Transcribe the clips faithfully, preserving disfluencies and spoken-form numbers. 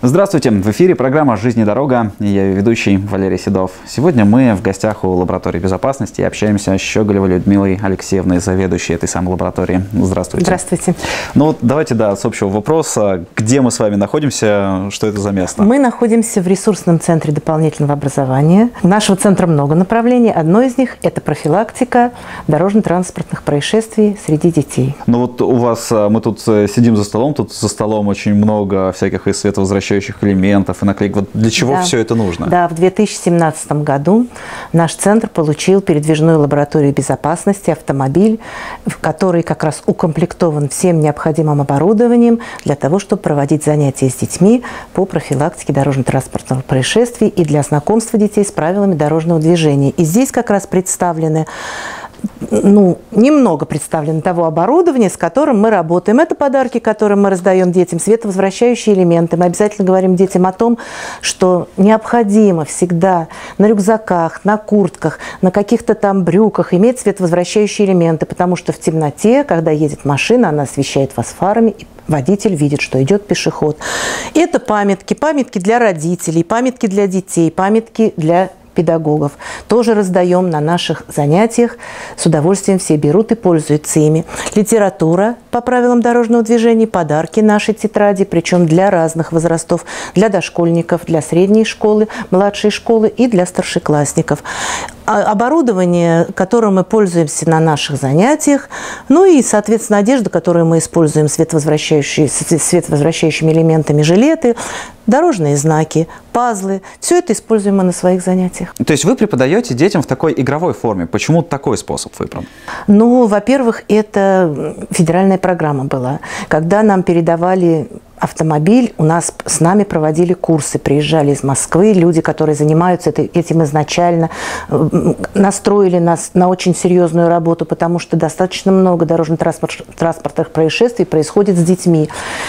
Здравствуйте! В эфире программа «Жизнь и дорога». Я ее ведущий Валерий Седов. Сегодня мы в гостях у лаборатории безопасности и общаемся с Щеголевой Людмилой Алексеевной, заведующей этой самой лаборатории. Здравствуйте. Здравствуйте. Ну вот давайте, да, с общего вопроса. Где мы с вами находимся? Что это за место? Мы находимся в ресурсном центре дополнительного образования. У нашего центра много направлений. Одно из них – это профилактика дорожно-транспортных происшествий среди детей. Ну вот у вас, мы тут сидим за столом, тут за столом очень много всяких и световозвращающих элементов и наклеек. Вот для чего да. все это нужно? Да, в две тысячи семнадцатом году наш центр получил передвижную лабораторию безопасности, автомобиль, который как раз укомплектован всем необходимым оборудованием для того, чтобы проводить занятия с детьми по профилактике дорожно-транспортных происшествий и для знакомства детей с правилами дорожного движения. И здесь как раз представлены Ну, немного представлено того оборудования, с которым мы работаем. Это подарки, которые мы раздаем детям, световозвращающие элементы. Мы обязательно говорим детям о том, что необходимо всегда на рюкзаках, на куртках, на каких-то там брюках иметь световозвращающие элементы, потому что в темноте, когда едет машина, она освещает вас фарами, и водитель видит, что идет пешеход. Это памятки, памятки для родителей, памятки для детей, памятки для педагогов. Тоже раздаем на наших занятиях. С удовольствием все берут и пользуются ими. Литература по правилам дорожного движения, подарки нашей тетради, причем для разных возрастов. Для дошкольников, для средней школы, младшей школы и для старшеклассников. Оборудование, которым мы пользуемся на наших занятиях, ну и, соответственно, одежда, которую мы используем, световозвращающие, световозвращающими элементами, жилеты, дорожные знаки, пазлы. Все это используем мы на своих занятиях. То есть вы преподаете детям в такой игровой форме. Почему такой способ выбран? Ну, во-первых, это федеральная программа была. Когда нам передавали автомобиль, у нас с нами проводили курсы, приезжали из Москвы люди, которые занимаются этим изначально, настроили нас на очень серьезную работу, потому что достаточно много дорожно-транспортных происшествий происходит с детьми.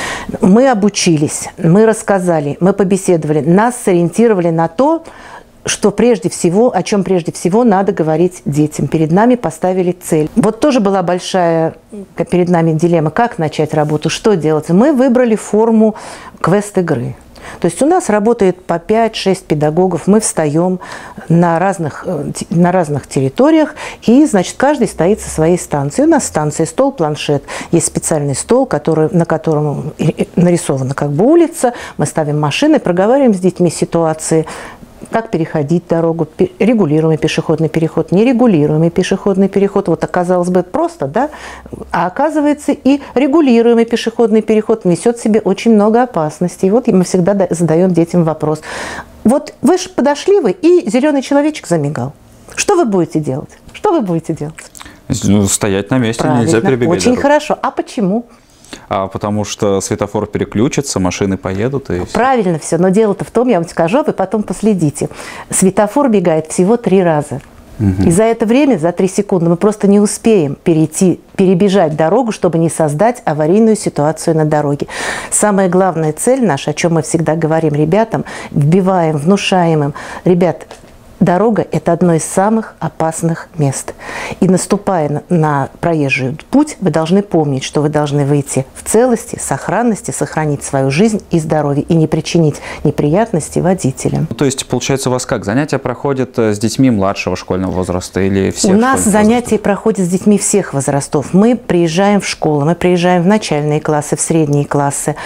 Мы обучились, мы рассказали, мы побеседовали, нас сориентировали на то, что прежде всего, о чем прежде всего надо говорить детям. Перед нами поставили цель. Вот тоже была большая перед нами дилемма, как начать работу, что делать. Мы выбрали форму квест-игры. То есть у нас работает по пять-шесть педагогов, мы встаем на разных, на разных территориях, и, значит, каждый стоит со своей станцией. У нас станция стол, планшет. Есть специальный стол, который, на котором нарисована как бы улица. Мы ставим машины, проговариваем с детьми ситуации, как переходить дорогу, регулируемый пешеходный переход, нерегулируемый пешеходный переход. Вот, казалось бы, просто, да? А оказывается, и регулируемый пешеходный переход несет в себе очень много опасностей. И вот мы всегда задаем детям вопрос. Вот вы же подошли вы, и зеленый человечек замигал. Что вы будете делать? Что вы будете делать? Ну, стоять на месте, правильно, нельзя перебегать очень дорогу. Хорошо. А почему? А потому что светофор переключится, машины поедут и правильно все, но дело-то в том, я вам скажу, а вы потом последите. Светофор бегает всего три раза. Угу. И за это время, за три секунды, мы просто не успеем перейти, перебежать дорогу, чтобы не создать аварийную ситуацию на дороге. Самая главная цель наша, о чем мы всегда говорим ребятам, вбиваем, внушаем им: ребят, дорога – это одно из самых опасных мест. И наступая на, на проезжий путь, вы должны помнить, что вы должны выйти в целости, сохранности, сохранить свою жизнь и здоровье, и не причинить неприятностей водителям. То есть, получается, у вас как? Занятия проходят с детьми младшего школьного возраста или всех? У нас занятия проходят с детьми всех возрастов. Мы приезжаем в школу, мы приезжаем в начальные классы, в средние классы.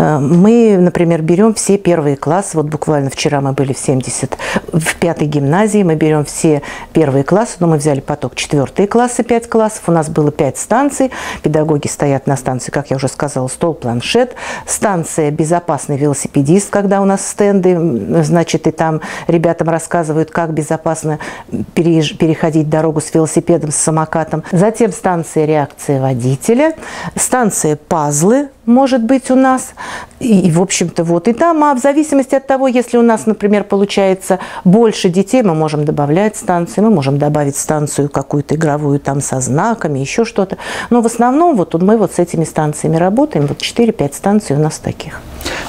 Мы, например, берем все первые классы. Вот буквально вчера мы были в семьдесят, в пятой гимназии, мы берем все первые классы, но мы взяли поток четвертые классы, пять классов, у нас было пять станций, педагоги стоят на станции, как я уже сказала, стол, планшет, станция «Безопасный велосипедист», когда у нас стенды, значит, и там ребятам рассказывают, как безопасно переходить дорогу с велосипедом, с самокатом. Затем станция «Реакция водителя», станция «Пазлы», может быть, у нас. И, и в общем-то, вот. И там, а в зависимости от того, если у нас, например, получается больше детей, мы можем добавлять станции, мы можем добавить станцию какую-то игровую там со знаками, еще что-то. Но в основном вот мы вот с этими станциями работаем. Вот четыре-пять станций у нас таких.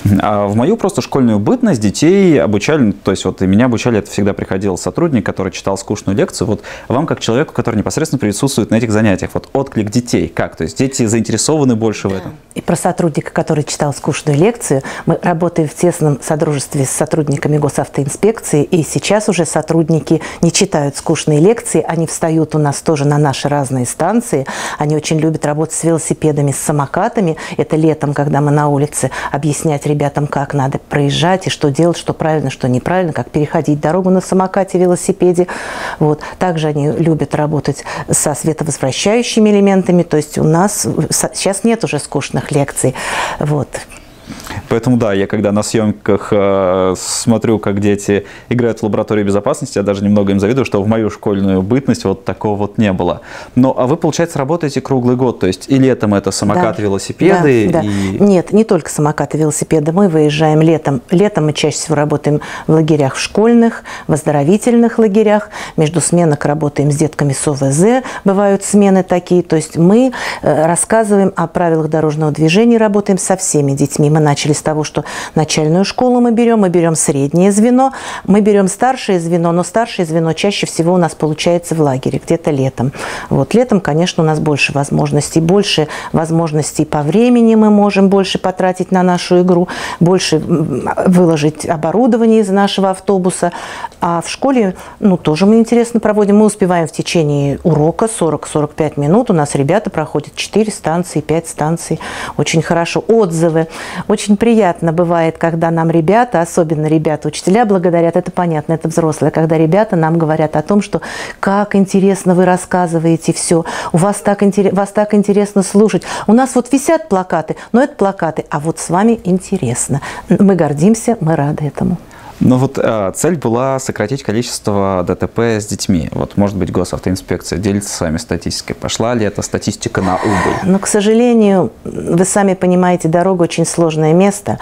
А в мою просто школьную бытность детей обучали, то есть вот и меня обучали, это всегда приходил сотрудник, который читал скучную лекцию. Вот вам, как человеку, который непосредственно присутствует на этих занятиях, вот отклик детей, как? То есть дети заинтересованы больше в этом? И про сотрудника, который читал скучную лекцию, мы работаем в тесном содружестве с сотрудниками госавтоинспекции, и сейчас уже сотрудники не читают скучные лекции, они встают у нас тоже на наши разные станции, они очень любят работать с велосипедами, с самокатами. Это летом, когда мы на улице, объяснять ребятам, как надо проезжать и что делать, что правильно, что неправильно, как переходить дорогу на самокате, велосипеде. Вот. Также они любят работать со световозвращающими элементами, то есть у нас сейчас нет уже скучных лекций. Вот. Поэтому, да, я когда на съемках э, смотрю, как дети играют в лаборатории безопасности, я даже немного им завидую, что в мою школьную бытность вот такого вот не было. Но, а вы, получается, работаете круглый год, то есть и летом это самокаты, да, велосипеды? Да, да. И... Нет, не только самокаты, велосипеды. Мы выезжаем летом. Летом мы чаще всего работаем в лагерях школьных, в оздоровительных лагерях. Между сменок работаем с детками с О В З. Бывают смены такие. То есть мы э, рассказываем о правилах дорожного движения, работаем со всеми детьми. Мы начали с того, что начальную школу мы берем, мы берем среднее звено, мы берем старшее звено, но старшее звено чаще всего у нас получается в лагере, где-то летом. Вот летом, конечно, у нас больше возможностей, больше возможностей по времени мы можем больше потратить на нашу игру, больше выложить оборудование из нашего автобуса. А в школе, ну, тоже мы интересно проводим. Мы успеваем в течение урока сорок — сорок пять минут. У нас ребята проходят четыре станции, пять станций. Очень хорошо. Отзывы. Очень приятно бывает, когда нам ребята, особенно ребята, учителя благодарят, это понятно, это взрослые, когда ребята нам говорят о том, что как интересно вы рассказываете все, у вас так, интерес, вас так интересно слушать. У нас вот висят плакаты, но это плакаты, а вот с вами интересно. Мы гордимся, мы рады этому. Ну вот а, цель была сократить количество Д Т П с детьми. Вот, может быть, госавтоинспекция делится с вами статистикой. Пошла ли эта статистика на убыль? Но, к сожалению, вы сами понимаете, дорога очень сложное место.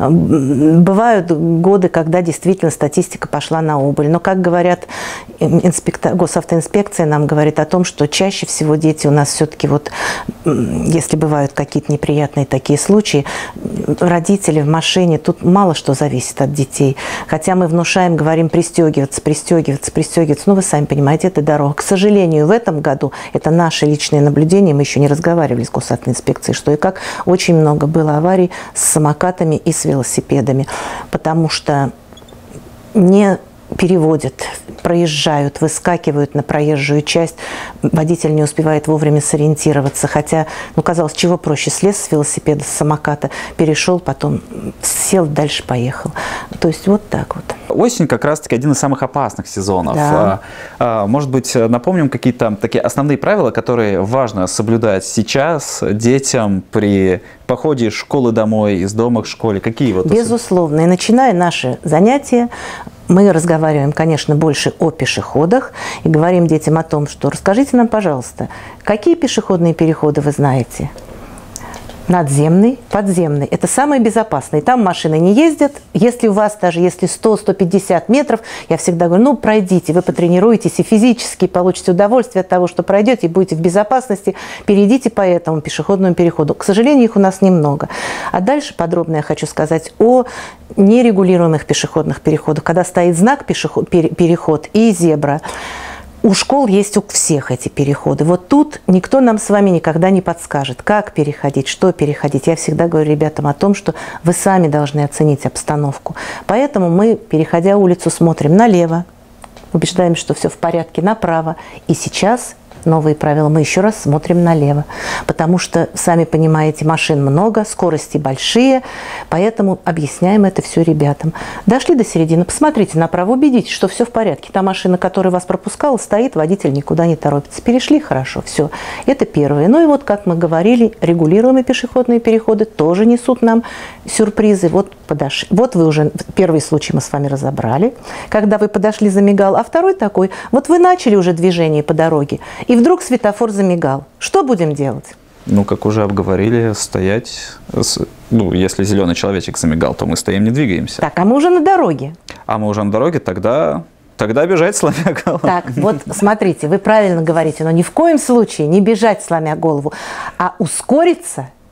Бывают годы, когда действительно статистика пошла на убыль. Но, как говорят, инспектор, госавтоинспекция нам говорит о том, что чаще всего дети у нас все-таки, вот, если бывают какие-то неприятные такие случаи, родители в машине, тут мало что зависит от детей. Хотя мы внушаем, говорим пристегиваться, пристегиваться, пристегиваться. Ну, вы сами понимаете, это дорога. К сожалению, в этом году, это наше личное наблюдение, мы еще не разговаривали с госавтоинспекцией, что и как, очень много было аварий с самокатами и с велосипедами. Потому что не переводят, проезжают, выскакивают на проезжую часть. Водитель не успевает вовремя сориентироваться. Хотя, ну, казалось, чего проще. Слез с велосипеда, с самоката, перешел, потом сел, дальше поехал. То есть вот так вот. Осень как раз-таки один из самых опасных сезонов. Да. Может быть, напомним какие-то такие основные правила, которые важно соблюдать сейчас детям при походе из школы домой, из дома к школе? Какие вот? Безусловно. И начиная наши занятия, мы разговариваем, конечно, больше о пешеходах и говорим детям о том, что расскажите нам, пожалуйста, какие пешеходные переходы вы знаете? Надземный, подземный. Это самые безопасные. Там машины не ездят. Если у вас даже если сто — сто пятьдесят метров, я всегда говорю, ну, пройдите, вы потренируетесь и физически получите удовольствие от того, что пройдете, и будете в безопасности, перейдите по этому пешеходному переходу. К сожалению, их у нас немного. А дальше подробно я хочу сказать о нерегулируемых пешеходных переходах. Когда стоит знак пешеход, переход и зебра, у школ есть у всех эти переходы. Вот тут никто нам с вами никогда не подскажет, как переходить, что переходить. Я всегда говорю ребятам о том, что вы сами должны оценить обстановку. Поэтому мы, переходя улицу, смотрим налево, убеждаем, что все в порядке, направо. И сейчас новые правила, мы еще раз смотрим налево. Потому что, сами понимаете, машин много, скорости большие, поэтому объясняем это все ребятам. Дошли до середины, посмотрите направо, убедитесь, что все в порядке. Та машина, которая вас пропускала, стоит, водитель никуда не торопится. Перешли, хорошо, все. Это первое. Ну и вот, как мы говорили, регулируемые пешеходные переходы тоже несут нам сюрпризы. Вот подошли. Вот вы уже, первый случай мы с вами разобрали, когда вы подошли, замигал, а второй такой, вот вы начали уже движение по дороге, и вдруг светофор замигал. Что будем делать? Ну, как уже обговорили, стоять, ну, если зеленый человечек замигал, то мы стоим, не двигаемся. Так, а мы уже на дороге. А мы уже на дороге, тогда, тогда бежать, сломя голову. Так, вот смотрите, вы правильно говорите, но ни в коем случае не бежать, сломя голову, а ускориться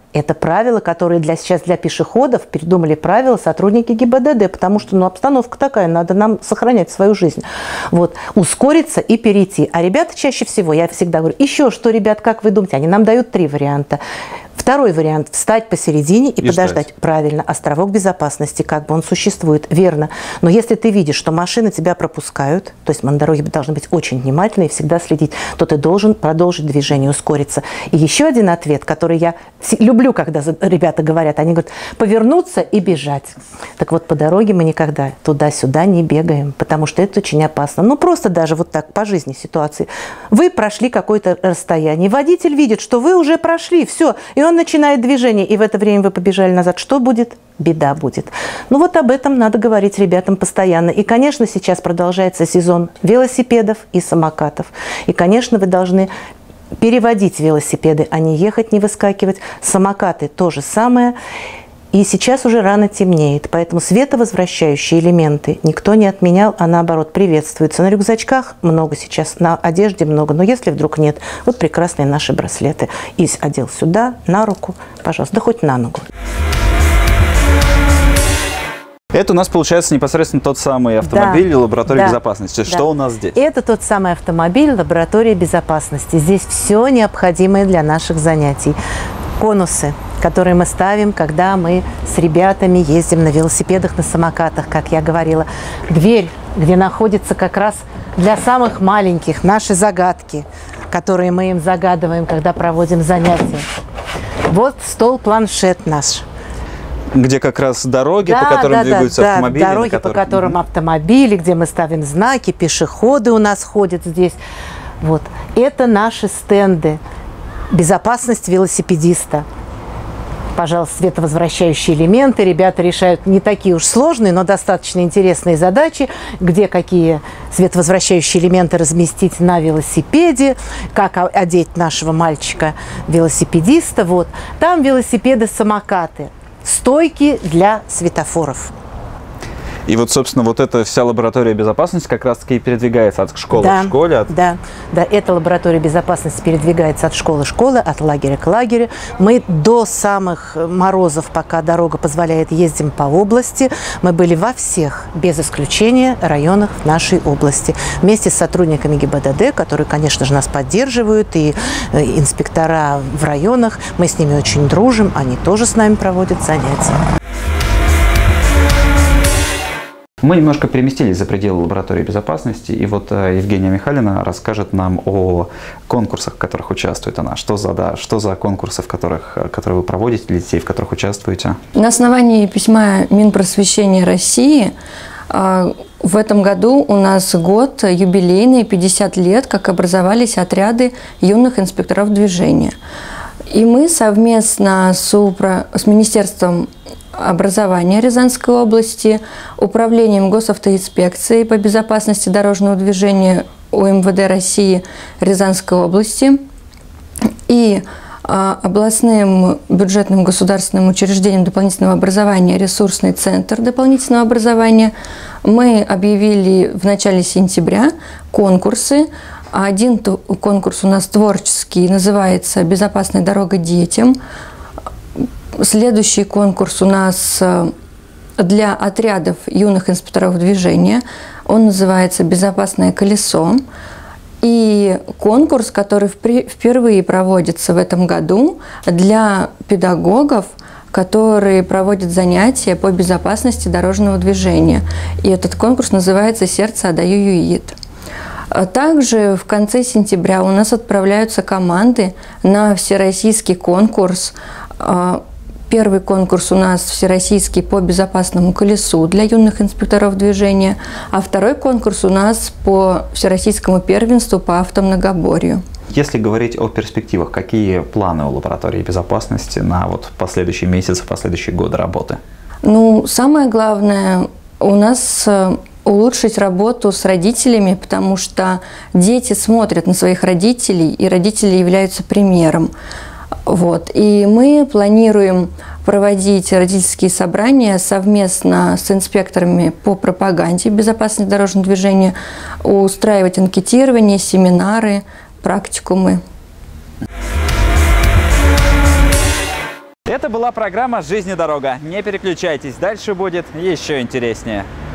Это правила, которые для, сейчас для пешеходов придумали правила сотрудники ГИБДД, потому что ну, обстановка такая, надо нам сохранять свою жизнь. Вот. Ускориться и перейти. А ребята чаще всего, я всегда говорю, еще что, ребят, как вы думаете? Они нам дают три варианта. Второй вариант – встать посередине и, и подождать. Ждать. Правильно, островок безопасности, как бы он существует, верно. Но если ты видишь, что машины тебя пропускают, то есть мы на дороге должны быть очень внимательны и всегда следить, то ты должен продолжить движение, ускориться. И еще один ответ, который я люблю, когда ребята говорят, они говорят, повернуться и бежать. Так вот, по дороге мы никогда туда-сюда не бегаем, потому что это очень опасно. Ну, просто даже вот так по жизни ситуации. Вы прошли какое-то расстояние, водитель видит, что вы уже прошли, все, и он Он начинает движение, и в это время вы побежали назад. Что будет? Беда будет. Ну вот об этом надо говорить ребятам постоянно. И, конечно, сейчас продолжается сезон велосипедов и самокатов. И, конечно, вы должны переводить велосипеды, а не ехать, не выскакивать. Самокаты то же самое. И сейчас уже рано темнеет, поэтому световозвращающие элементы никто не отменял, а наоборот приветствуются. На рюкзачках много сейчас, на одежде много, но если вдруг нет, вот прекрасные наши браслеты. Ись одел сюда, на руку, пожалуйста, да хоть на ногу. Это у нас получается непосредственно тот самый автомобиль, да, лаборатория, да, безопасности. Что, да, у нас здесь? Это тот самый автомобиль, лаборатория безопасности. Здесь все необходимое для наших занятий. Конусы, которые мы ставим, когда мы с ребятами ездим на велосипедах, на самокатах, как я говорила. Дверь, где находится как раз для самых маленьких наши загадки, которые мы им загадываем, когда проводим занятия. Вот стол-планшет наш. Где как раз дороги, да, по которым да, двигаются да, автомобили. Дороги, которых... по которым mm-hmm. автомобили, где мы ставим знаки, пешеходы у нас ходят здесь. Вот. Это наши стенды. Безопасность велосипедиста. Пожалуйста, световозвращающие элементы. Ребята решают не такие уж сложные, но достаточно интересные задачи, где какие световозвращающие элементы разместить на велосипеде, как одеть нашего мальчика-велосипедиста. Вот. Там велосипеды-самокаты, стойки для светофоров. И вот, собственно, вот эта вся лаборатория безопасности как раз-таки и передвигается от школы да, к школе. От... Да, да, эта лаборатория безопасности передвигается от школы к школе, от лагеря к лагерю. Мы до самых морозов, пока дорога позволяет, ездим по области. Мы были во всех, без исключения, районах нашей области. Вместе с сотрудниками ГИБДД, которые, конечно же, нас поддерживают, и инспектора в районах. Мы с ними очень дружим, они тоже с нами проводят занятия. Мы немножко переместились за пределы лаборатории безопасности, и вот Евгения Михайлина расскажет нам о конкурсах, в которых участвует она. Что за, да, что за конкурсы, в которых, которые вы проводите для детей, в которых участвуете? На основании письма Минпросвещения России в этом году у нас год юбилейный, пятьдесят лет, как образовались отряды юных инспекторов движения. И мы совместно с, упро... с Министерством образования Рязанской области, Управлением госавтоинспекции по безопасности дорожного движения УМВД России Рязанской области и а, областным бюджетным государственным учреждением дополнительного образования «Ресурсный центр дополнительного образования» мы объявили в начале сентября конкурсы. Один конкурс у нас творческий, называется «Безопасная дорога детям». Следующий конкурс у нас для отрядов юных инспекторов движения. Он называется «Безопасное колесо». И конкурс, который впервые проводится в этом году для педагогов, которые проводят занятия по безопасности дорожного движения. И этот конкурс называется «Сердце отдаю ЮИД». Также в конце сентября у нас отправляются команды на всероссийский конкурс. Первый конкурс у нас всероссийский по безопасному колесу для юных инспекторов движения, а второй конкурс у нас по всероссийскому первенству по автомногоборью. Если говорить о перспективах, какие планы у лаборатории безопасности на вот последующие месяцы, последующие годы работы? Ну, самое главное у нас улучшить работу с родителями, потому что дети смотрят на своих родителей, и родители являются примером. Вот. И мы планируем проводить родительские собрания совместно с инспекторами по пропаганде безопасности дорожного движения, устраивать анкетирование, семинары, практикумы. Это была программа «Жизнь и дорога». Не переключайтесь, дальше будет еще интереснее.